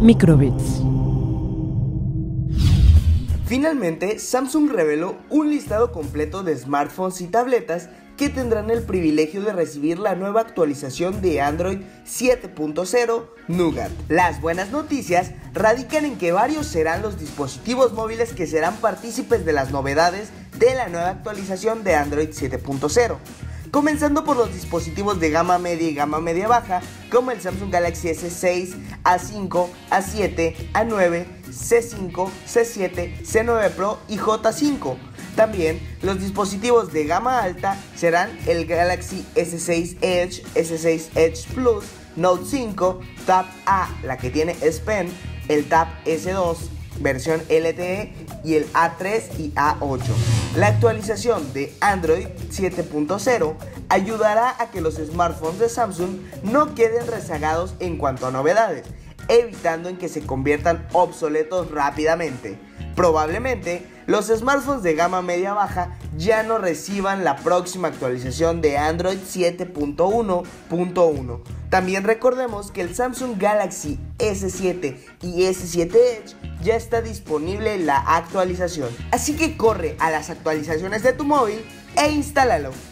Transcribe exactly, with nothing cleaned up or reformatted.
Microbits. Finalmente, Samsung reveló un listado completo de smartphones y tabletas que tendrán el privilegio de recibir la nueva actualización de Android siete punto cero Nougat. Las buenas noticias radican en que varios serán los dispositivos móviles que serán partícipes de las novedades de la nueva actualización de Android siete punto cero. Comenzando por los dispositivos de gama media y gama media baja, como el Samsung Galaxy S seis, A cinco, A siete, A nueve, C cinco, C siete, C nueve Pro y J cinco. También los dispositivos de gama alta serán el Galaxy S seis Edge, S seis Edge Plus, Note cinco, Tab A, la que tiene S Pen, el Tab S dos, versión L T E y el A tres y A ocho. La actualización de Android siete punto cero ayudará a que los smartphones de Samsung no queden rezagados en cuanto a novedades, evitando en que se conviertan obsoletos rápidamente. Probablemente los smartphones de gama media baja ya no reciban la próxima actualización de Android siete punto uno punto uno. También recordemos que el Samsung Galaxy S siete y S siete Edge ya está disponible la actualización. Así que corre a las actualizaciones de tu móvil e instálalo.